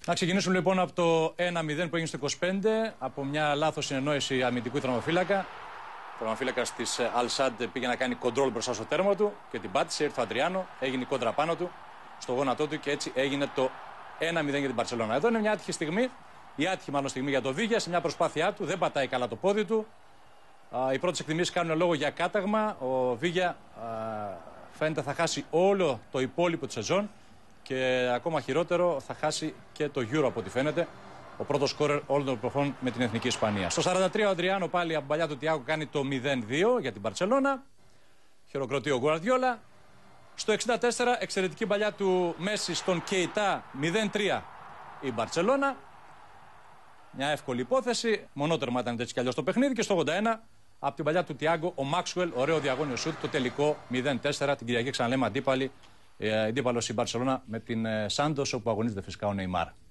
Να ξεκινήσουμε λοιπόν από το 1-0 που έγινε στο 25, από μια λάθος συνεννόηση αμυντικού τερματοφύλακα. Ο τερματοφύλακας της Αλσάντ πήγε να κάνει κοντρόλ μπροστά στο τέρμα του και την πάτησε. Ήρθε ο Αντριάνο, έγινε η κόντρα πάνω του, στο γόνατό του και έτσι έγινε το 1-0 για την Μπαρσελόνα. Εδώ είναι μια άτυχη στιγμή, η άτυχη μάλλον στιγμή για τον Βίγια, σε μια προσπάθειά του, δεν πατάει καλά το πόδι του. Οι πρώτες εκτιμήσεις κάνουν λόγο για κάταγμα. Ο Βίγια φαίνεται θα χάσει όλο το υπόλοιπο της σεζόν. Και ακόμα χειρότερο, θα χάσει και το Euro από ό,τι φαίνεται. Ο πρώτος σκόρερ όλων των εποχών με την Εθνική Ισπανία. Στο 43 ο Αντριάνο πάλι από παλιά του Τιάγκο κάνει το 0-2 για την Μπαρσελόνα. Χειροκροτεί ο Γκουαρδιόλα. Στο 64 εξαιρετική παλιά του Μέση στον Κεϊτά 0-3 η Μπαρσελόνα. Μια εύκολη υπόθεση. Μονότερμα ήταν έτσι κι αλλιώς το παιχνίδι. Και στο 81 από την παλιά του Τιάγκο ο Μάξουελ, ωραίο διαγώνιο σουτ, το τελικό 0-4. Την Κυριακή ξαναλέμε αντίπαλοι. Αντίπαλος η Μπαρσελόνα με την Σάντος, όπου αγωνίζεται φυσικά ο Νεϊμάρ.